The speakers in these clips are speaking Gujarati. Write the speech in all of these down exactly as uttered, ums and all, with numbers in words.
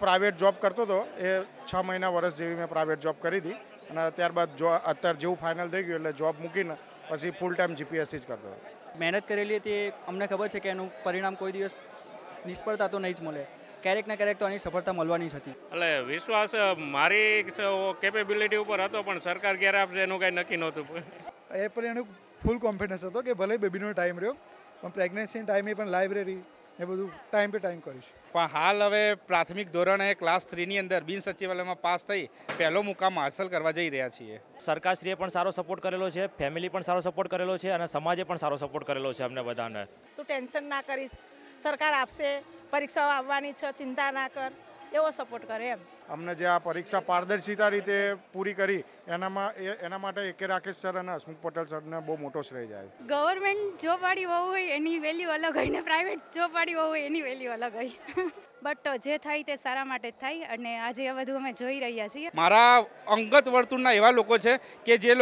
પ્રાઇવેટ જોબ કરતો હતો એ છ મહિના વર્ષ જેવી મેં પ્રાઇવેટ જોબ કરી હતી અને ત્યારબાદ જો અત્યારે જેવું ફાઇનલ થઈ ગયું એટલે જોબ મૂકીને પછી ફૂલ ટાઈમ જીપીએસસી જ કરતો હતો. મહેનત કરેલી હતી અમને ખબર છે કે એનું પરિણામ કોઈ દિવસ નિષ્ફળતા તો નહીં જ મળે, ક્યારેક ને ક્યારેક તો આની સફળતા મળવાની જ હતી. એટલે વિશ્વાસ મારી કેપેબિલિટી ઉપર હતો પણ સરકાર ક્યારે આપશે એનું કાંઈ નક્કી નહોતું. એ પર એનું ફૂલ કોન્ફિડન્સ હતો કે ભલે બેબીનો ટાઈમ રહ્યો પણ પ્રેગ્નન્સી ટાઈમે પણ લાઇબ્રેરી એ બધું ટાઈમ પે ટાઈમ કરીશ. પણ હાલ હવે પ્રાથમિક ધોરણે ક્લાસ થ્રીની અંદર બિન સચિવાલયમાં પાસ થઈ પહેલો મુકામ હાંસલ કરવા જઈ રહ્યા છીએ. સરકારશ્રીએ પણ સારો સપોર્ટ કરેલો છે, ફેમિલી પણ સારો સપોર્ટ કરેલો છે અને સમાજે પણ સારો સપોર્ટ કરેલો છે અમને બધાને. તું ટેન્શન ના કરીશ, સરકાર આપશે, પરીક્ષાઓ આવવાની છે, ચિંતા ના કર, એવો સપોર્ટ કરે એમ. અમને જે આ પરીક્ષા પારદર્શિતા રીતે પૂરી કરી એનામાં એના માટે એકે રાકેશ સર અને હસમુખ પટેલ સરને બહુ મોટો શ્રેય જાય. ગવર્મેન્ટ જોબવાળી વહુ હોય એની વેલ્યુ અલગ હોય ને પ્રાઇવેટ જોબવાળી વહુ હોય એની વેલ્યુ અલગ હોય. બટ જે થાય તે સારા માટે જ થાય અને આજે આ બધું અમે જોઈ રહ્યા છીએ. મારા અંગત વર્તુળના એવા લોકો છે કે જે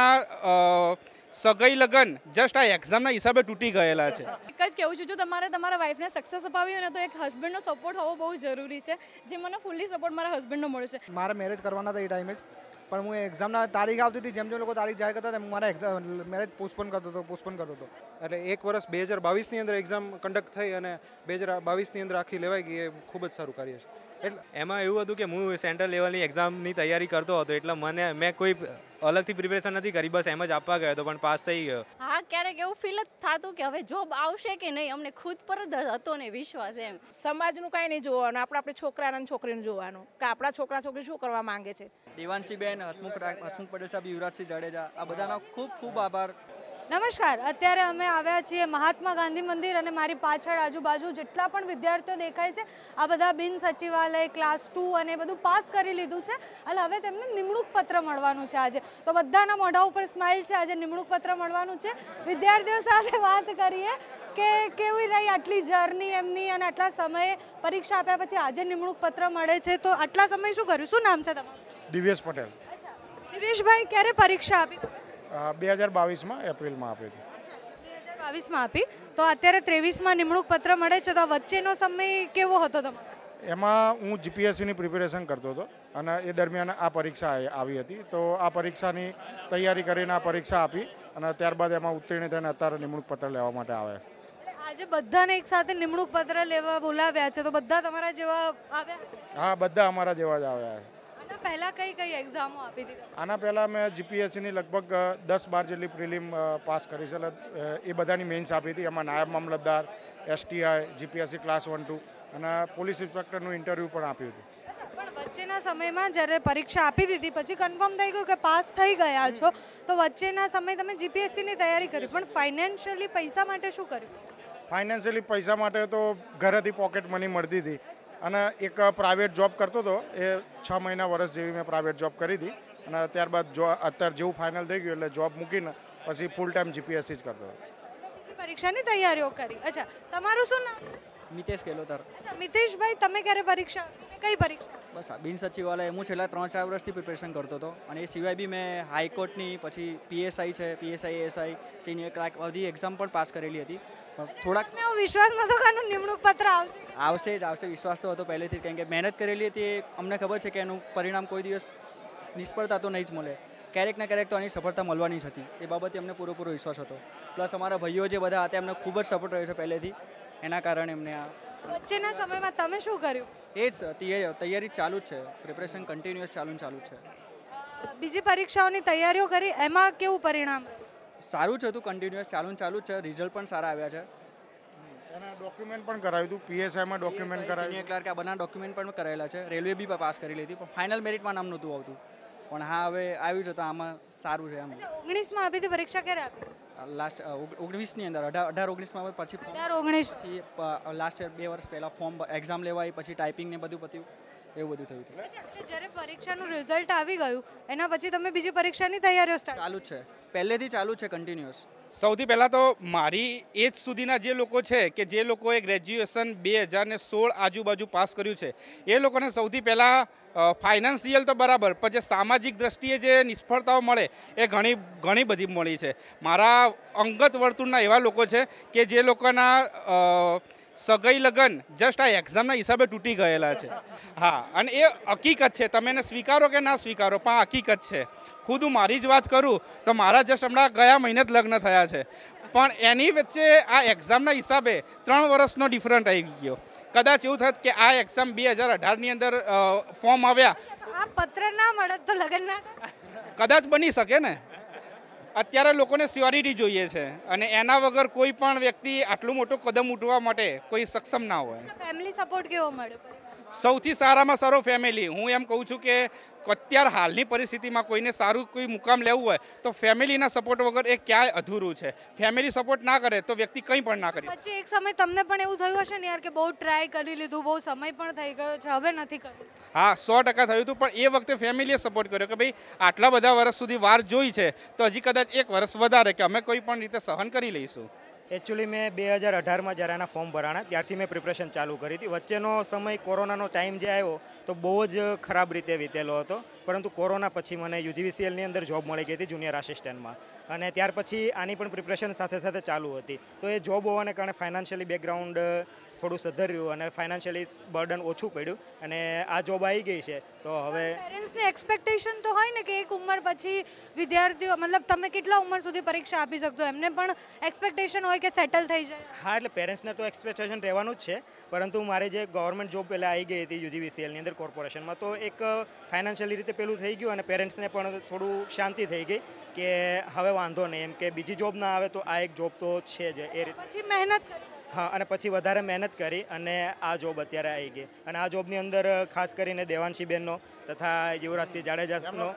લોકોના સગાઈ લગન જસ્ટ આ એક્ઝામના હિસાબે તૂટી ગયેલા છે. એક જ કહેવું છું, જો તમારે તમારા વાઈફને સક્સેસ અપાવી હોય ને તો એક હસબન્ડનો સપોર્ટ હોવો બહુ જરૂરી છે, જે મને ફૂલ્લી સપોર્ટ મારા હસબન્ડનો મળ્યો છે. મારે મેરેજ કરવાના હતા એ ટાઈમે જ, પણ હું એક્ઝામના તારીખ આવતી હતી, જેમ જેમ લોકો તારીખ જાહેર કરતા હતા મારા એક્ઝામ મેરેજ પોસ્ટપોન કરતો હતો પોસ્ટપોન કરતો હતો એટલે એક વર્ષ બે હજાર બાવીસની અંદર એક્ઝામ કન્ડક્ટ થઈ અને બે હજાર બાવીસની અંદર આખી લેવાઈ ગઈ. એ ખૂબ જ સારું કાર્ય છે. એટલે એમાં એવું હતું કે હું સેન્ટ્રલ લેવલની એક્ઝામની તૈયારી કરતો હતો એટલે મને મેં કોઈ અલગથી પ્રિપેરેશન નથી કરી, બસ એમ જ આપવા ગયો હતો પણ પાસ થઈ ગયો. હા, ક્યારેક એવું ફીલ જ થતું કે હવે જોબ આવશે કે નહીં, અમને ખુદ પર જ હતો ને વિશ્વાસ એમ. સમાજનું કાંઈ નહીં જોવાનું, આપણે આપણે છોકરાને છોકરીને જોવાનું કે આપણા છોકરા છોકરી શું કરવા માંગે છે. દેવાંશીબેન, હસમુખ હસમુખ પટેલ સાહેબ, યુવરાજસિંહ જાડેજા, આ બધાનો ખૂબ ખૂબ આભાર. નમસ્કાર, અત્યારે અમે આવ્યા છીએ મહાત્મા ગાંધી મંદિર અને મારી પાછળ આજુબાજુ જેટલા પણ વિદ્યાર્થીઓ દેખાય છે આ બધા બિન સચિવાલય ક્લાસ ટુ અને બધું પાસ કરી લીધું છે એટલે હવે તેમને નિમણૂક પત્ર મળવાનું છે આજે. તો બધાના મોઢા ઉપર સ્માઇલ છે, આજે નિમણૂક પત્ર મળવાનું છે. વિદ્યાર્થીઓ સાથે વાત કરીએ કે કેવી રહી આટલી જર્ની એમની અને આટલા સમયે પરીક્ષા આપ્યા પછી આજે નિમણૂક પત્ર મળે છે. તો આટલા સમય શું કર્યું? શું નામ છે તમારું? દિવ્યેશ પટેલ. અચ્છા, દિવ્યેશભાઈ ક્યારે પરીક્ષા આપી તમે? બે હજાર બાવીસમાં એપ્રિલમાં આપી હતી. બે હજાર બાવીસમાં આપી, તો અત્યારે ત્રેવીસમાં નિમણૂક પત્ર મળે છે, તો આ વચ્ચેનો સમય કેવો હતો તમારો? એમાં હું જીપીએસસીની પ્રિપેરેશન કરતો હતો અને એ દરમિયાન આ પરીક્ષા આવી હતી. તો આ પરીક્ષાની તૈયારી કરીને આ પરીક્ષા આપી અને ત્યારબાદ એમાં ઉત્તીર્ણ થઈને અત્યારે નિમણૂક પત્ર લેવા માટે આવે. આજે બધાને એક સાથે નિમણૂક પત્ર લેવા બોલાવ્યા છે, તો બધા તમારા જેવા આવ્યા? હા, બધા અમારા જેવા જ આવ્યા. આના પહેલા કઈ કઈ એક્ઝામો આપી હતી? આના પહેલાં મેં જીપીએસસીની લગભગ દસ બાર જેટલી પ્રિલિમ પાસ કરી છે, એટલે એ બધાની મેઇન્સ આપી હતી. એમાં નાયબ મામલતદાર, STI, GPSC class one two અને પોલીસ ઇન્સ્પેક્ટરનું ઇન્ટરવ્યૂ પણ આપ્યું હતું. પણ વચ્ચેના સમયમાં જ્યારે પરીક્ષા આપી દીધી પછી કન્ફર્મ થઈ ગયું કે પાસ થઈ ગયા છો, તો વચ્ચેના સમયે તમે જીપીએસસીની તૈયારી કરી, પણ ફાઇનાન્શિયલી પૈસા માટે શું કર્યું? ફાઇનાન્શિયલી પૈસા માટે તો ઘરેથી પોકેટ મની મળતી હતી અને એક પ્રાઇવેટ જોબ કરતો હતો એ છ મહિના વર્ષ જેવી મેં પ્રાઇવેટ જોબ કરી હતી અને ત્યારબાદ જો અત્યારે જેવું ફાઇનલ થઈ ગયું એટલે જોબ મૂકીને પછી ફૂલ ટાઈમ જીપીએસસી જ કરતો હતો. બીજી પરીક્ષાની તૈયારીઓ કરી. અચ્છા, તમારું શું નામ છે? મિતેશ કેલોતર. અચ્છા, મિતેશભાઈ તમે ક્યારે પરીક્ષા આપી? કઈ પરીક્ષા? બસ આ બિન સચિવાલય હું છેલ્લા ત્રણ ચાર વર્ષથી પ્રિપેરેશન કરતો હતો અને એ સિવાય બી મેં હાઈકોર્ટની પછી પીએસઆઈ છે, પીએસઆઈ એસઆઈ, સિનિયર ક્લાર્ક બધી એક્ઝામ પણ પાસ કરેલી હતી. થોડાક વિશ્વાસ નતો કે આનું નિમણૂક પત્ર આવશે? આવશે જ આવશે, વિશ્વાસ તો હતો પહેલેથી, કારણ કે મહેનત કરેલી હતી. અમને ખબર છે કે એનું પરિણામ કોઈ દિવસ નિષ્ફળતા તો નહીં જ મળે, ક્યારેક ને ક્યારેક તો આની સફળતા મળવાની જ હતી. એ બાબતે અમને પૂરેપૂરો વિશ્વાસ હતો. પ્લસ અમારા ભાઈઓ જે બધા હતા એમને ખૂબ જ સપોર્ટ રહ્યો છે પહેલેથી, એના કારણે એમને આ વચ્ચેના સમયમાં તમે શું કર્યું? એ જ તૈયારી તૈયારી ચાલુ જ છે, પ્રિપરેશન કન્ટિન્યુઅસ ચાલુ ચાલુ જ છે. બીજી પરીક્ષાઓની તૈયારીઓ કરી, એમાં કેવું પરિણામ? સારું જ હતું, કન્ટિન્યુઅસ ચાલુ ચાલુ જ છે, રિઝલ્ટ પણ સારા આવ્યા છે. એના ડોક્યુમેન્ટ પણ કરાવ્યું હતું, પીએસઆઈમાં ડોક્યુમેન્ટ કરાવ્યું, સિનિયર ક્લાર્ક આ બધા ડોક્યુમેન્ટ પણ કરાયેલા છે. રેલવે બી પાસ કરી લીધી પણ ફાઇનલ મેરિટમાં નામ નહોતું આવતું, પણ હા હવે આવ્યું છે તો આમાં સારું છે. એમ ઓગણીસમાં આપી હતી પરીક્ષા, ક્યારે આપી? લાસ્ટ ઓગણીસની અંદર અઢાર અઢાર ઓગણીસમાં પછી અઢાર ઓગણીસ પછી લાસ્ટ યર બે વર્ષ પહેલાં ફોર્મ એક્ઝામ લેવાય પછી ટાઈપિંગ ને બધું પત્યું, એવું બધું થયું હતું. એટલે જ્યારે પરીક્ષાનું રિઝલ્ટ આવી ગયું એના પછી તમે બીજી પરીક્ષાની તૈયારીઓ સ્ટાર્ટ? ચાલુ જ છે, પહેલેથી ચાલુ છે કન્ટિન્યુઅસ. સૌથી પહેલાં તો મારી એજ સુધીના જે લોકો છે કે જે લોકોએ ગ્રેજ્યુએશન બે હજાર ને સોળ આજુબાજુ પાસ કર્યું છે એ લોકોને સૌથી પહેલાં ફાઇનાન્શિયલ તો બરાબર, પણ જે સામાજિક દ્રષ્ટિએ જે નિષ્ફળતાઓ મળે એ ઘણી ઘણી બધી મળી છે. મારા અંગત વર્તુળના એવા લોકો છે કે જે લોકોના સગાઈ લગન જસ્ટ આ એક્ઝામના હિસાબે તૂટી ગયેલા છે. હા, અને એ હકીકત છે, તમે એને સ્વીકારો કે ના સ્વીકારો, પણ આ હકીકત છે. ખુદ હું મારી જ વાત કરું તો મારા જસ્ટ હમણાં ગયા મહિને જ લગ્ન થયા છે, પણ એની વચ્ચે આ એક્ઝામના હિસાબે ત્રણ વર્ષનો ડિફરન્ટ આવી ગયો. કદાચ એવું થત કે આ એક્ઝામ બે હજાર અઢારની અંદર ફોર્મ આવ્યા, આ પત્ર ના મળે તો લગ્ન ના થાય? કદાચ બની શકે ને. અત્યારે લોકોને સ્યોરિટી જોઈએ છે અને એના વગર કોઈ પણ વ્યક્તિ આટલું મોટું કદમ ઉઠવા માટે કોઈ સક્ષમ ના હોય. ફેમિલી સપોર્ટ કેવો મળ્યો? સૌથી સારામાં સારો ફેમિલી. હું એમ કહું છું કે અત્યાર હાલની પરિસ્થિતિમાં કોઈને સારું કોઈ મુકામ લેવું હોય તો ફેમિલીના સપોર્ટ વગર એ ક્યાંય અધૂરું છે. ફેમિલી સપોર્ટ ના કરે તો વ્યક્તિ કંઈ પણ ના કરે. પછી એક સમય તમને પણ એવું થયું હશે ને યાર કે બહુ ટ્રાય કરી લીધું, બહુ સમય પણ થઈ ગયો છે, હવે નથી કરવું? હા, સો ટકા થયું હતું, પણ એ વખતે ફેમિલીએ સપોર્ટ કર્યો કે ભાઈ આટલા બધા વર્ષ સુધી વાર જોઈ છે તો હજી કદાચ એક વર્ષ વધારે કે અમે કોઈ પણ રીતે સહન કરી લઈશું. એકચ્યુઅલી મેં બે હજાર અઢારમાં જ્યારે આના ફોર્મ ભરાણા ત્યારથી મેં પ્રિપરેશન ચાલુ કરી હતી. વચ્ચેનો સમય કોરોનાનો ટાઈમ જે આવ્યો તો બહુ જ ખરાબ રીતે વીતેલો હતો, પરંતુ કોરોના પછી મને યુજીવીસીએલની અંદર જોબ મળી ગઈ હતી જુનિયર આસિસ્ટન્ટમાં, અને ત્યાર પછી આની પણ પ્રિપરેશન સાથે સાથે ચાલુ હતી. તો એ જોબ હોવાને કારણે ફાઇનાન્શિયલી બેકગ્રાઉન્ડ થોડું સુધર્યું અને ફાઇનાન્શિયલી બર્ડન ઓછું પડ્યું, અને આ જોબ આવી ગઈ છે. તો હવે પેરેન્ટ્સની એક્સપેક્ટેશન તો હોય ને કે એક ઉંમર પછી વિદ્યાર્થીઓ, મતલબ તમે કેટલા ઉંમર સુધી પરીક્ષા આપી શકશો, એમને પણ એક્સપેક્ટેશન હોય કે સેટલ થઈ જાય. હા, એટલે પેરેન્ટ્સને તો એક્સપેક્ટેશન રહેવાનું જ છે, પરંતુ મારે જે ગવર્મેન્ટ જોબ પહેલાં આવી ગઈ હતી યુજીવીસીએલની અંદર કોર્પોરેશનમાં, તો એક ફાઇનાન્શિયલી રીતે પેલું થઈ ગયું અને પેરેન્ટ્સને પણ થોડું શાંતિ થઈ ગઈ કે હવે વાંધો નહીં, એમ કે બીજી જોબ ના આવે તો આ એક જોબ તો છે જ એ રીતે. પછી મહેનત કરી. હા, અને પછી વધારે મહેનત કરી અને આ જોબ અત્યારે આવી ગઈ. અને આ જોબની અંદર ખાસ કરીને દેવાંશીબેનનો તથા યુવરાજસિંહ જાડેજાનો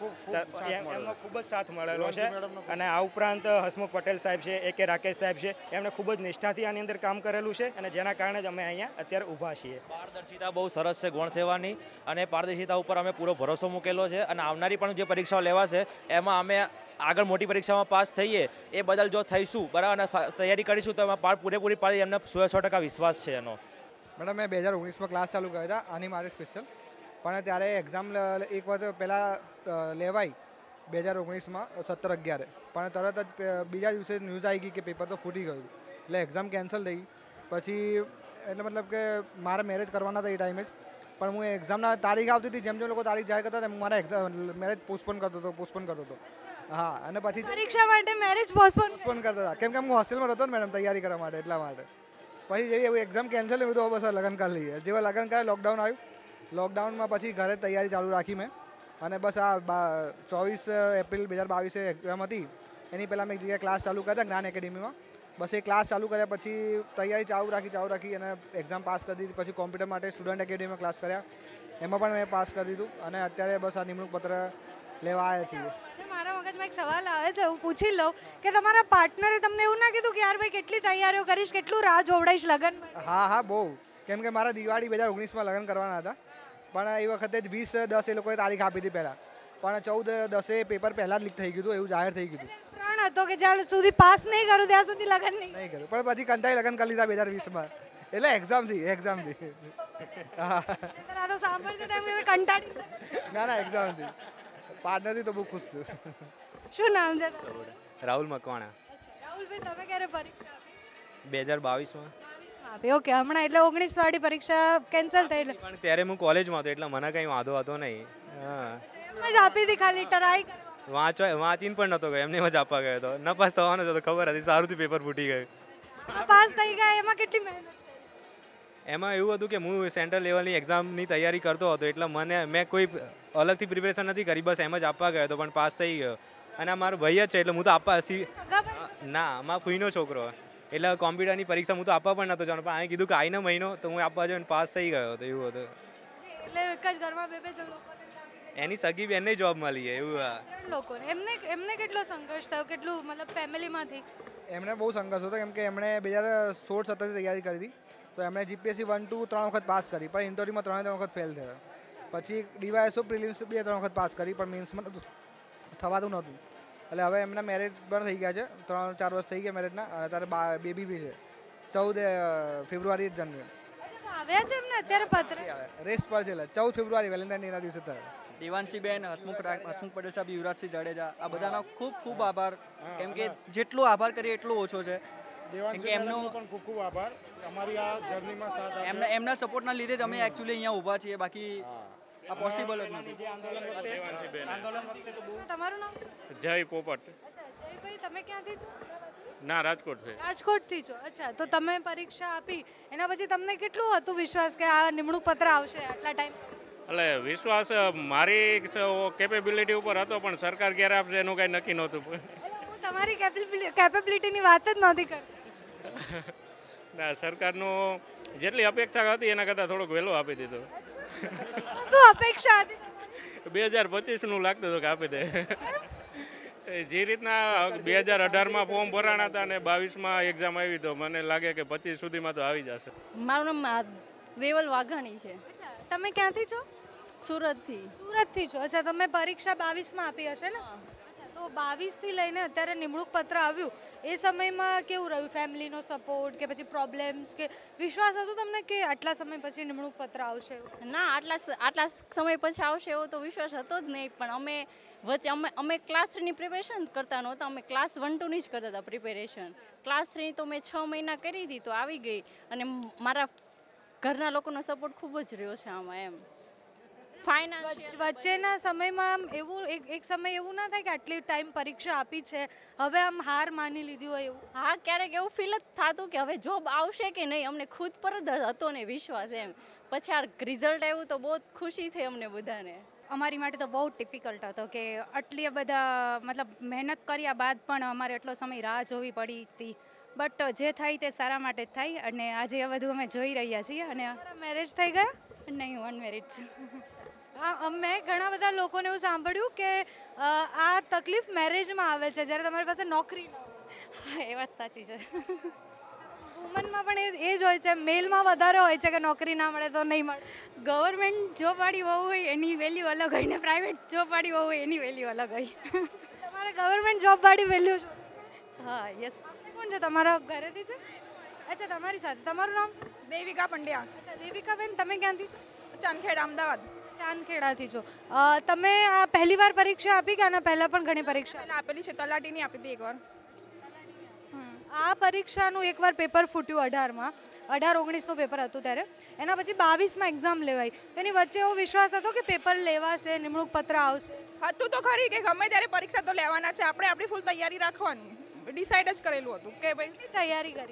એમનો ખૂબ જ સાથ મળેલો છે, અને આ ઉપરાંત હસમુખ પટેલ સાહેબ છે, એ કે રાકેશ સાહેબ છે, એમણે ખૂબ જ નિષ્ઠાથી આની અંદર કામ કરેલું છે, અને જેના કારણે જ અમે અહીંયા અત્યારે ઊભા છીએ. પારદર્શિતા બહુ સરસ છે ગૌણ સેવાની, અને પારદર્શિતા ઉપર અમે પૂરો ભરોસો મૂકેલો છે, અને આવનારી પણ જે પરીક્ષાઓ લેવાશે એમાં અમે આગળ મોટી પરીક્ષામાં પાસ થઈએ એ બદલ જો થઈશું બરાબર અને તૈયારી કરીશું તો એમાં પાર પૂરેપૂરી પાડી એમને સો સો ટકા વિશ્વાસ છે એનો. મેડમ મેં બે હજાર ઓગણીસમાં ક્લાસ ચાલુ કર્યા હતા આની મારે સ્પેશિયલ, પણ ત્યારે એક્ઝામ એક વખત પહેલાં લેવાઈ બે હજાર ઓગણીસમાં સત્તર અગિયારે, પણ તરત જ બીજા દિવસે ન્યૂઝ આવી ગઈ કે પેપર તો ફૂટી ગયું, એટલે એક્ઝામ કેન્સલ થઈ. પછી એટલે મતલબ કે મારે મેરેજ કરવાના હતા એ ટાઈમે જ, પણ હું એક્ઝામના તારીખ આવતી હતી, જેમ જેમ લોકો તારીખ જાહેર કરતા હતા હું મારા એક્ઝામ મેરેજ પોસ્ટપોન કરતો હતો પોસ્ટપોન કરતો હતો હા, અને પછી પરીક્ષા માટે મેરેજ પોસ્ટપોન પોસ્ટપોન કરતા હતા, કેમ કે હું હોસ્ટેલમાં હતો ને મેડમ તૈયારી કરવા માટે, એટલા માટે. પછી જેવી એવું એક્ઝામ કેન્સલ એવું તો બસ લગ્ન કરી લઈએ. જેવા લગ્ન કરે લોકડાઉન આવ્યું, લોકડાઉનમાં પછી ઘરે તૈયારી ચાલુ રાખી મેં, અને બસ આ ચોવીસ એપ્રિલ બે હજાર બાવીસે એક્ઝામ હતી, એની પહેલાં મેં એક જગ્યાએ ક્લાસ ચાલુ કર્યા જ્ઞાન એકેડેમીમાં. બસ એ ક્લાસ ચાલુ કર્યા પછી તૈયારી ચાલુ રાખી ચાલુ રાખી અને એક્ઝામ પાસ કરી દીધી. પછી કોમ્પ્યુટર માટે સ્ટુડન્ટ એકેડેમીમાં ક્લાસ કર્યા, એમાં પણ મેં પાસ કરી દીધું, અને અત્યારે બસ આ નિમણૂક પત્ર લેવા આવ્યા છીએ. મારા મગજમાં એક સવાલ આવે છે, હું પૂછી લઉં કે તમારા પાર્ટનરે તમને એવું ના કીધું કે યાર ભાઈ કેટલી તૈયારીઓ કરીશ, કેટલું રાહ જોવડાઈશ લગ્ન? હા હા બહુ, કેમ કે મારા દિવાળી બે હજાર ઓગણીસમાં લગ્ન કરવાના હતા, પણ એ વખતે જ વીસ દસ એ લોકોએ તારીખ આપી હતી પહેલાં, પણ ચૌદ દસે પેપર પહેલાં જ લીક થઈ ગયું હતું, એવું જાહેર થઈ ગયું હતું. પ્રણ હતો કે જ્યાં સુધી પાસ નહીં કરું ત્યાં સુધી લગ્ન નહીં નહીં કર્યું, પણ પછી કંટાળી લગ્ન કરી લીધા બે હજાર વીસમાં, એટલે એક્ઝામથી એક્ઝામથી હા આ તો સાંભળશે તેમ કે કંટાળી. ના ના એક્ઝામથી પાર્ટનરથી તો બહુ ખુશ છું. શું નામ છે? રાહુલ મકવાણા. રાહુલભાઈ તમે ક્યારે પરીક્ષા આપી? બે હજાર બાવીસમાં આપી. ઓકે, હમણાં એટલે ઓગણીસ વાળી પરીક્ષા કેન્સલ થઈ એટલે પણ ત્યારે હું કોલેજમાં હતો એટલે મને કંઈ વાંધો હતો નહીં. હા, એમ જ આપી હતી ખાલી ટ્રાય કરવા. વાંચો વાંચીને પણ નહોતો ગયો, એમને જ આપવા ગયો હતો. ન પાસ થવાનો હતો ખબર હતી, સારુંથી પેપર ફૂટી ગયું. પાસ થઈ ગયા એમાં કેટલી મહેનત? એમાં એવું હતું કે હું સેન્ટ્રલ લેવલની એક્ઝામની તૈયારી કરતો હતો, એટલે મને મેં કોઈ અલગથી પ્રિપરેશન નથી કરી, બસ એમ જ આપવા ગયો હતો, પણ પાસ થઈ ગયો. અને આ મારો ભાઈ જ છે એટલે હું તો આપવા ના, મારા ફૂઈનો છોકરો, એટલે કોમ્પ્યુટરની પરીક્ષા હું તો આપવા પણ નહોતો જવાનું, પણ આને કીધું કે આઈને મહિનો તો હું આપવા જઈને પાસ થઈ ગયો હતો, એવું હતું. એટલે એક જ ઘરમાં બે બે લોકોને એની સગી બેનને જોબ મળી એવું. ત્રણ લોકોને એમને એમને કેટલો સંઘર્ષ થયો, કેટલું મતલબ ફેમિલીમાંથી? એમને બહુ સંઘર્ષ હતો, કેમ કે એમણે બે હજાર સોળ સત્તરની તૈયારી કરી હતી, તો એમણે જીપીએસસી વન ટુ ત્રણ વખત પાસ કરી, પણ ઇન્ટરવ્યુમાં ત્રણે ત્રણ વખત ફેલ થયા. પછી ડીવાયએસઓ પ્રિલિમ્સ બે ત્રણ વખત પાસ કરી, પણ મેન્સમાં નહોતું થવાતું નહોતું, એટલે હવે એમના મેરેજ પણ થઈ ગયા છે, ત્રણ ચાર વર્ષ થઈ ગયા મેરેજના, અને અત્યારે બેબી બી છે, ચૌદ ફેબ્રુઆરી જ જન્મે. આવ્યા છે એમને અત્યારે પત્ર રેસ પર છે, ચૌદ ફેબ્રુઆરી વેલેન્ટાઇન ડેના દિવસે થયા. દેવાંશીબેન, હસમુખ હસમુખ પટેલ સાહેબ, યુવરાજસિંહ જાડેજા, આ બધાનો ખૂબ ખૂબ આભાર, કેમ કે જેટલો આભાર કરીએ એટલો ઓછો છે. દેવાંશી મેડમનો પણ ખૂબ ખૂબ આભાર અમારી આ જર્નીમાં સાથ આપ્યો. એમના એમના સપોર્ટના લીધે જ અમે એકચ્યુઅલી અહીંયા ઊભા છીએ, બાકી આ પોસિબલ જ નથી. તમારું નામ? જય પોપટ. જયભાઈ, તમે ક્યાંથી છો? ના, રાજકોટ છે. રાજકોટથી છો. અચ્છા, તો તમે પરીક્ષા આપી એના પછી તમને કેટલું હતું વિશ્વાસ કે આ નિમણૂક પત્ર આવશે આટલા ટાઈમ? એટલે વિશ્વાસ મારી કેપેબિલિટી ઉપર હતો, પણ સરકાર ક્યારે આપશે એનું કાંઈ નક્કી નહોતું. હું તમારી કેપેબિલિટીની વાત જ નહોતી કરતી. ના, સરકારનું જેટલી અપેક્ષા હતી એના કરતાં થોડોક વહેલો આપી દીધો. શું અપેક્ષા હતી? બે હજાર પચીસનું લાગતું હતું કે આપી દે. જે રીતના બે હજાર અઢારમાં ફોર્મ ભરાણા હતા અને બાવીસમાં એક્ઝામ આવી, તો મને લાગે કે પચીસ સુધીમાં તો આવી જશે. મારું નામ દેવલ વાઘાણી છે. તમે ક્યાંથી છો? સુરતથી. સુરતથી છો. અચ્છા, તમે પરીક્ષા બાવીસમાં આપી હશે ને? અચ્છા, તો બાવીસથી લઈને અત્યારે નિમણૂક પત્ર આવ્યું એ સમયમાં કેવું રહ્યું? ફેમિલીનો સપોર્ટ કે પછી પ્રોબ્લેમ્સ કે વિશ્વાસ હતો તમને કે આટલા સમય પછી નિમણૂક પત્ર આવશે? ના, આટલા આટલા સમય પછી આવશે એવો તો વિશ્વાસ હતો જ નહીં, પણ અમે વચ્ચે અમે અમે ક્લાસ થ્રીની પ્રિપેરેશન કરતા નહોતા, અમે ક્લાસ વન ટુની જ કરતા હતા પ્રિપેરેશન. ક્લાસ થ્રી તો મેં છ મહિના કરી હતી તો આવી ગઈ, અને મારા ઘરના લોકોનો સપોર્ટ ખૂબ જ રહ્યો છે આમાં. એમ વચ્ચેના સમયમાં આમ એવું એક એક સમય એવું ના થાય કે આટલી ટાઈમ પરીક્ષા આપી છે હવે આમ હાર માની લીધી હોય એવું? હા, ક્યારેક એવું ફીલ જ થતું કે હવે જોબ આવશે કે નહીં, અમને ખુદ પર જ હતો ને વિશ્વાસ. એમ પછી આ રિઝલ્ટ આવ્યું તો બહુ ખુશી થઈ અમને બધાને. અમારી માટે તો બહુ ડિફિકલ્ટ હતો કે આટલી બધા મતલબ મહેનત કર્યા બાદ પણ અમારે એટલો સમય રાહ જોવી પડી હતી, બટ જે થાય તે સારા માટે જ થાય, અને આજે આ બધું અમે જોઈ રહ્યા છીએ. અને મેરેજ થઈ ગયા? નહીં, હું અનમેરિડ છું. હા, મેં ઘણા બધા લોકોને એવું સાંભળ્યું કે આ તકલીફ મેરેજમાં આવે છે જ્યારે તમારી પાસે નોકરી ન હોય. હા, એ વાત સાચી છે. વુમનમાં પણ એ જ હોય છે, મેલમાં વધારે હોય છે કે નોકરી ના મળે તો નહીં મળે. ગવર્મેન્ટ જોબવાળી હોવું હોય એની વેલ્યુ અલગ હોય ને પ્રાઇવેટ જોબવાળી હોવું હોય એની વેલ્યુ અલગ હોય. તમારે ગવર્મેન્ટ જોબવાળી વેલ્યુ છે? હા, યસ. કોણ છે તમારા ઘરેથી છે? અચ્છા, તમારી સાથે. તમારું નામ શું છે? દેવિકા પંડ્યા. અચ્છા, દેવિકાબેન, તમે ક્યાંથી છો? ચાંદખેડ, અમદાવાદ. ચાંદખેડાથી છો. તમે આ પહેલી વાર પરીક્ષા આપી કે આના પહેલા પણ ઘણી પરીક્ષા આપેલી છે? તલાટીની આપી હતી એકવાર. આ પરીક્ષાનું એકવાર પેપર ફૂટ્યું અઢારમાં, અઢાર ઓગણીસનું પેપર હતું ત્યારે. એના પછી બાવીસમાં એક્ઝામ લેવાઈ. તેની વચ્ચે એવો વિશ્વાસ હતો કે પેપર લેવાશે, નિમણૂક પત્ર આવશે? હતું તો ખરી કે ગમે ત્યારે પરીક્ષા તો લેવાના છે, આપણે આપણી ફૂલ તૈયારી રાખવાની. ડિસાઇડ જ કરેલું હતું કે ભાઈ તૈયારી કરી.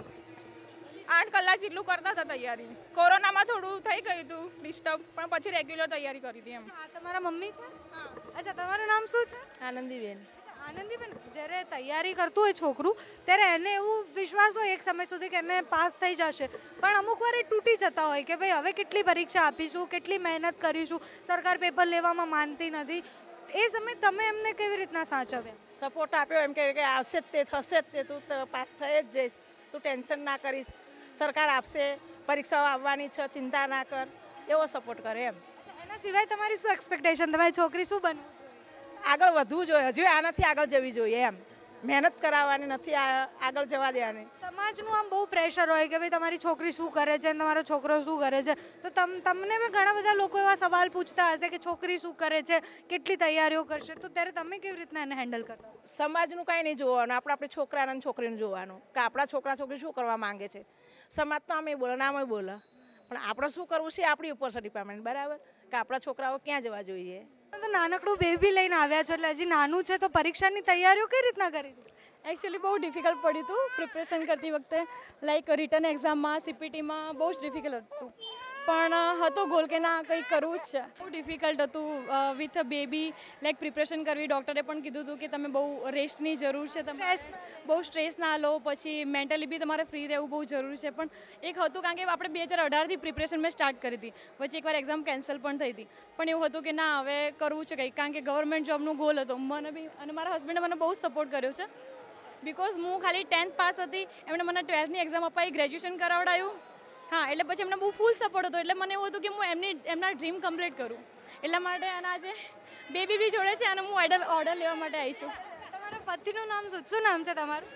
આઠ કલાક જેટલું કરતા હતા તૈયારી. કોરોનામાં થોડું થઈ ગયું હતું ડિસ્ટર્બ, પણ પછી રેગ્યુલર તૈયારી કરી હતી. એમ. આ તમારા મમ્મી છે? અચ્છા, તમારું નામ શું છે? આનંદીબેન. આનંદીબેન, જ્યારે તૈયારી કરતું હોય છોકરું ત્યારે એને એવું વિશ્વાસ હોય એક સમય સુધી કે એને પાસ થઈ જશે, પણ અમુક વાર એ તૂટી જતા હોય કે ભાઈ હવે કેટલી પરીક્ષા આપીશું, કેટલી મહેનત કરીશું, સરકાર પેપર લેવામાં માનતી નથી. એ સમયે તમે એમને કેવી રીતના સાચવ્યા? સપોર્ટ આપ્યો, એમ કે આવશે જ તે, થશે જ તે, તું પાસ થઈ જ જઈશ, તું ટેન્શન ના કરીશ, સરકાર આપશે, પરીક્ષાઓ આવવાની છે, ચિંતા ના કર, એવો સપોર્ટ કરે એમ. એના સિવાય તમારી શું એક્સપેક્ટેશન? તમારી છોકરી શું બનવું જોઈએ? આગળ વધવું જોઈએ, હજુ આનાથી આગળ જવી જોઈએ. એમ મહેનત કરાવવાની નથી, આગળ જવા દેવાની. સમાજનું આમ બહુ પ્રેશર હોય કે ભાઈ તમારી છોકરી શું કરે છે, તમારો છોકરો શું કરે છે, તો તમ તમને બી ઘણા બધા લોકો એવા સવાલ પૂછતા હશે કે છોકરી શું કરે છે, કેટલી તૈયારીઓ કરશે, તો ત્યારે તમે કેવી રીતના એને હેન્ડલ કરતા? સમાજનું કાંઈ નહીં જોવાનું, આપણે આપણે છોકરાને અને છોકરીને જોવાનું કે આપણા છોકરા છોકરી શું કરવા માંગે છે. સમાજ તો આમે બોલે ને આમે બોલે, પણ આપણે શું કરવું છે આપણી ઉપર છે ડિપાર્ટમેન્ટ. બરાબર કે આપણા છોકરાઓ ક્યાં જવા જોઈએ. તો નાનકડું બેબી લઈને આવ્યા છો એટલે હજી નાનું છે, તો પરીક્ષાની તૈયારીઓ કઈ રીતના કરી? એકચ્યુઅલી બહુ ડિફિકલ્ટ પડ્યું હતું પ્રિપરેશન કરતી વખતે, લાઈક રિટર્ન એક્ઝામમાં, સીપીટીમાં બહુ જ ડિફિકલ્ટ હતું, પણ હતો ગોલ કે ના કંઈક કરવું જ છે. બહુ ડિફિકલ્ટ હતું with a baby, like preparation કરવી. ડૉક્ટરે પણ કીધું હતું કે તમે બહુ રેસ્ટની જરૂર છે, તમે બહુ સ્ટ્રેસ ના લો, પછી મેન્ટલી બી તમારે ફ્રી રહેવું બહુ જરૂરી છે. પણ એક હતું કારણ કે આપણે બે હજાર અઢારથી પ્રિપરેશન મેં સ્ટાર્ટ કરી હતી, વચ્ચે એકવાર એક્ઝામ કેન્સલ પણ થઈ હતી, પણ એવું હતું કે ના હવે કરવું છે કંઈક, કારણ કે ગવર્મેન્ટ જોબનું ગોલ હતો. મને બી અને મારા હસબન્ડે મને બહુ સપોર્ટ કર્યો છે, બિકોઝ હું ખાલી ટેન્થ પાસ હતી, એમણે મને ટ્વેલ્થની એક્ઝામ અપાવી, ગ્રેજ્યુએશન કરાવડાયું. હા, એટલે પછી એમને બહુ ફૂલ સપોર્ટ હતો, એટલે મને એવું હતું કે હું એમની એમના ડ્રીમ કમ્પ્લીટ કરું. એટલા માટે અને આજે બેબી બી જોડે છે અને હું ઓર્ડર ઓર્ડર લેવા માટે આવી છું. તમારા પતિનું નામ શું શું નામ છે તમારું?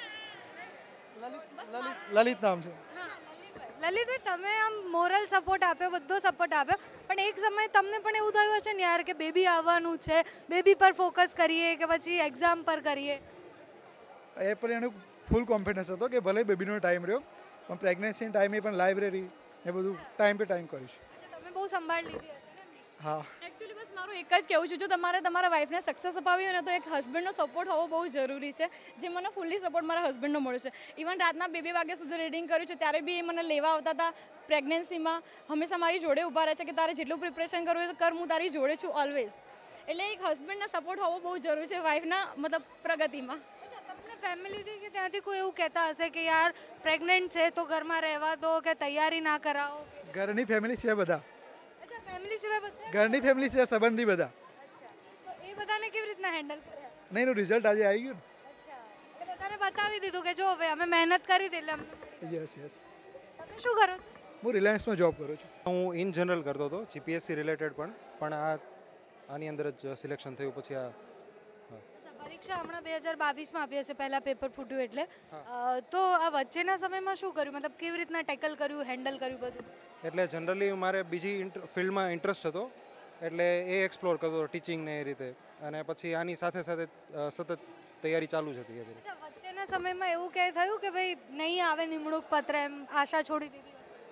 લલિત નામ છે. લલિતભાઈ, તમે આમ મોરલ સપોર્ટ આપ્યો, બધો સપોર્ટ આપ્યો, પણ એક સમયે તમને પણ એવું થયું હશે ને યાર કે બેબી આવવાનું છે, બેબી પર ફોકસ કરીએ કે પછી એક્ઝામ પર કરીએ? એ પણ એનું ફૂલ કોન્ફિડન્સ હતો કે ભલે બેબીનો ટાઈમ રહ્યો પણ પ્રેગ્નન્સી ટાઈમે પણ લાઇબ્રેરી એ બધું ટાઈમ ટુ ટાઈમ કરીશ. તમે બહુ સંભાળ લીધી હશે ને? હા. એકચ્યુઅલી બસ મારું એક જ કહેવું છે, જો તમારે તમારા વાઈફને સક્સેસ અપાવી હોય ને તો એક હસબન્ડનો સપોર્ટ હોવો બહુ જરૂરી છે, જે મને ફૂલ્લી સપોર્ટ મારા હસબન્ડનો મળ્યો છે. ઇવન રાતના બે બે વાગ્યા સુધી રીડિંગ કર્યું છે, ત્યારે બી એ મને લેવા આવતા હતા પ્રેગ્નન્સીમાં, હંમેશા મારી જોડે ઊભા રહે છે કે તારે જેટલું પ્રિપરેશન કરવું હોય તો કર, હું તારી જોડે છું ઓલવેઝ. એટલે એક હસબન્ડનો સપોર્ટ હોવો બહુ જરૂરી છે વાઈફના મતલબ પ્રગતિમાં. તમને ફેમિલીથી કે ત્યાંથી કોઈ એવું કહેતા હશે કે યાર પ્રેગ્નન્ટ છે તો ઘરમાં રહેવા દો કે તૈયારી ના કરાવો? ઘરની ફેમિલી છે બધા. અચ્છા, ફેમિલી સિવાય બધા? ઘરની ફેમિલી છે, સંબંધી બધા. તો એ બધાને કેવી રીતના હેન્ડલ કર્યા? નહીં, એનું રિઝલ્ટ આજે આવી ગયું ને. એટલે બધાને બતાવી દીધું કે જો ભાઈ અમે મહેનત કરી હતી એટલે અમને મળી. Yes yes. તમે શું કરો છો? હું રિલાયન્સમાં જોબ કરું છું. હું ઇન જનરલ કરતો હતો, જીપીએસસી રિલેટેડ પણ પણ આ આની અંદર જ સિલેક્શન થયું. પછી આ પરીક્ષા હમણાં બે હજાર બાવીસમાં આપી હશે, પહેલાં પેપર ફૂટ્યું એટલે. તો આ વચ્ચેના સમયમાં શું કર્યું, મતલબ કેવી રીતના ટેકલ કર્યું, હેન્ડલ કર્યું બધું? એટલે જનરલી મારે બીજી ફિલ્ડમાં ઇન્ટરેસ્ટ હતો એટલે એ એક્સપ્લોર કરતો હતો, ટીચિંગ ને એ રીતે. અને પછી આની સાથે સાથે સતત તૈયારી ચાલુ જ હતી. અચ્છા, વચ્ચેના સમયમાં એવું ક્યાંય થયું કે ભાઈ નહીં આવે નિમણૂક પત્ર, એમ આશા છોડી દીધી?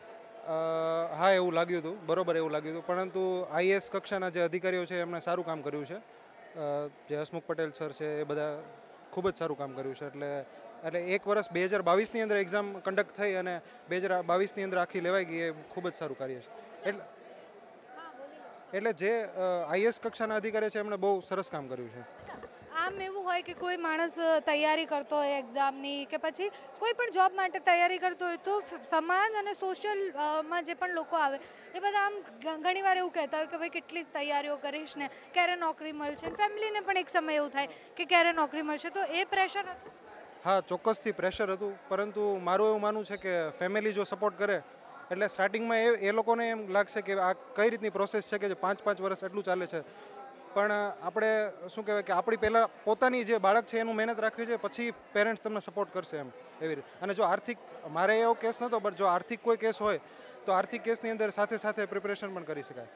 હા, એવું લાગ્યું હતું, બરોબર એવું લાગ્યું હતું. પરંતુ આઈએએસ કક્ષાના જે અધિકારીઓ છે એમણે સારું કામ કર્યું છે. જે હસમુખ પટેલ સર છે એ બધા ખૂબ જ સારું કામ કર્યું છે. એટલે એટલે એક વર્ષ બે હજાર બાવીસની અંદર એક્ઝામ કન્ડક્ટ થઈ અને બે હજાર બાવીસની અંદર આખી લેવાઈ ગઈ, એ ખૂબ જ સારું કાર્ય છે. એટલે એટલે જે આઈએએસ કક્ષાના અધિકારી છે એમણે બહુ સરસ કામ કર્યું છે. આમ એવું હોય કે કોઈ માણસ તૈયારી કરતો હોય એક્ઝામની કે પછી કોઈ પણ જોબ માટે તૈયારી કરતો હોય તો સમાજ અને સોશિયલમાં જે પણ લોકો આવે એ બધા આમ ઘણીવાર એવું કહેતા હોય કે ભાઈ કેટલી તૈયારીઓ કરીશ ને ક્યારે નોકરી મળશે. ફેમિલીને પણ એક સમય એવું થાય કે ક્યારે નોકરી મળશે. તો એ પ્રેશર હતું? હા, ચોક્કસથી પ્રેશર હતું. પરંતુ મારું એવું માનવું છે કે ફેમિલી જો સપોર્ટ કરે એટલે સ્ટાર્ટિંગમાં એ એ લોકોને એમ લાગશે કે આ કઈ રીતની પ્રોસેસ છે કે જે પાંચ પાંચ વર્ષ એટલું ચાલે છે. પણ આપણે શું કહેવાય કે આપણી પહેલાં પોતાની જે બાળક છે એનું મહેનત રાખવી છે, પછી પેરેન્ટ્સ તમને સપોર્ટ કરશે એમ એવી રીતે. અને જો આર્થિક, મારે એવો કેસ નહોતો, પણ જો આર્થિક કોઈ કેસ હોય તો આર્થિક કેસની અંદર સાથે સાથે પ્રિપરેશન પણ કરી શકાય.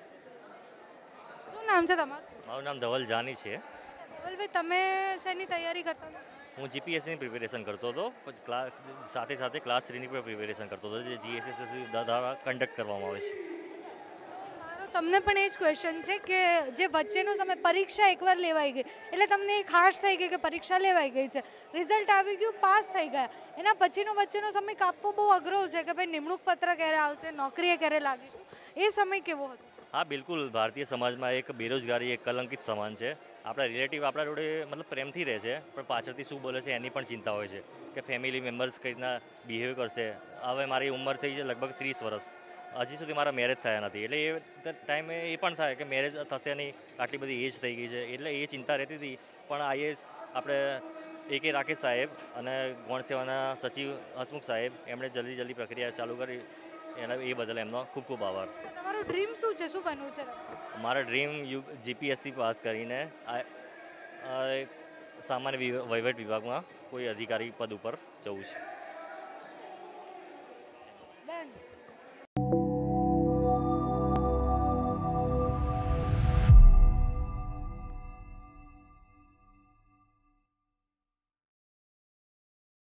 શું નામ છે તમારું? મારું નામ ધવલ જાની છે. ધવલભાઈ, તમે શેની તૈયારી કરતા હતા? હું જીપીએસસીની પ્રિપેરેશન કરતો હતો, પછી ક્લાસ સાથે સાથે ક્લાસ થ્રીની પણ પ્રિપેરેશન કરતો હતો, જે જીએસએસસી દ્વારા કન્ડક્ટ કરવામાં આવે છે. તમને પણ એ જ ક્વેશ્ચન છે કે જે વચ્ચેનો સમય પરીક્ષા એકવાર લેવાઈ ગઈ એટલે તમને એક ખાસ થઈ ગઈ કે પરીક્ષા લેવાઈ ગઈ છે, રિઝલ્ટ આવી ગયું, પાસ થઈ ગયા, એના પછીનો વચ્ચેનો સમય કાપવો બહુ અઘરો છે કે ભાઈ નિમણૂક પત્ર ક્યારે આવશે, નોકરીએ ક્યારે લાગીશું, એ સમય કેવો હતો? હા, બિલકુલ. ભારતીય સમાજમાં એક બેરોજગારી એક કલંકિત સમાન છે. આપણા રિલેટિવ આપણા જોડે મતલબ પ્રેમથી રહે છે, પણ પાછળથી શું બોલે છે એની પણ ચિંતા હોય છે કે ફેમિલી મેમ્બર્સ કઈ રીતના બિહેવ કરશે. હવે મારી ઉંમર થઈ છે લગભગ ત્રીસ વર્ષ, હજી સુધી મારા મેરેજ થયા નથી. એટલે એ ટાઈમે એ પણ થાય કે મેરેજ થશે નહીં, આટલી બધી એજ થઈ ગઈ છે, એટલે એ ચિંતા રહેતી હતી. પણ આઈએએસ આપણે એ કે રાકેશ સાહેબ અને ગૌણ સેવાના સચિવ હસમુખ સાહેબ એમણે જલ્દી જલ્દી પ્રક્રિયા ચાલુ કરી, એના એ બદલ એમનો ખૂબ ખૂબ આભાર. તમારું ડ્રીમ શું છે, શું બનવું છે? મારા ડ્રીમ જીપીએસસી પાસ કરીને સામાન્ય વહીવટ વિભાગમાં કોઈ અધિકારી પદ ઉપર જવું છે.